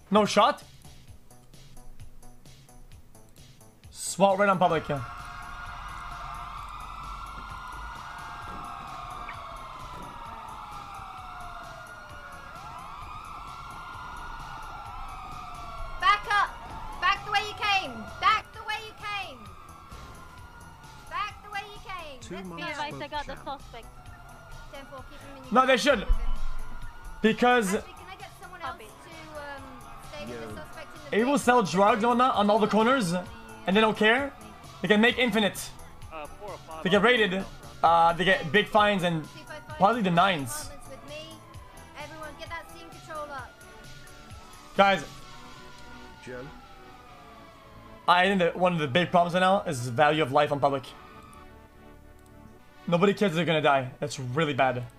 No shot? SWAT right on public. Back up! Back the way you came! Back the way you came! Back the way you came! Let's Be go! advised, I got the suspect. 10-4, keep him in your No, they should. Because Actually, can I get someone else to stay with the suspect in the it will sell drugs on that on all the corners, and they don't care. They can make infinite. 4 or 5. They get raided. They get big fines and 255 probably the 9s. apartments with me. Everyone get that scene control up. Guys, Jen? I think that one of the big problems right now is the value of life on public. Nobody cares they're gonna die. That's really bad.